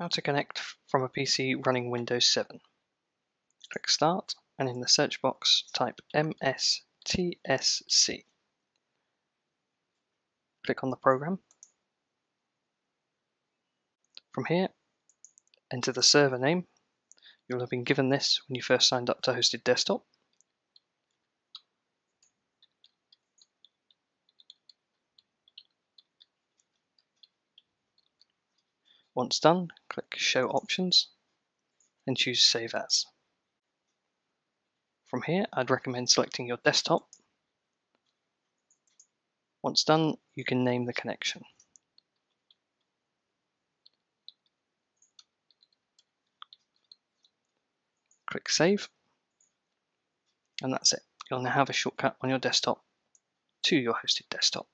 How to connect from a PC running Windows 7. Click Start and in the search box type MSTSC. Click on the program. From here, enter the server name. You'll have been given this when you first signed up to Hosted Desktop. Once done, click Show Options and choose Save As. From here, I'd recommend selecting your desktop. Once done, you can name the connection. Click Save, and that's it. You'll now have a shortcut on your desktop to your hosted desktop.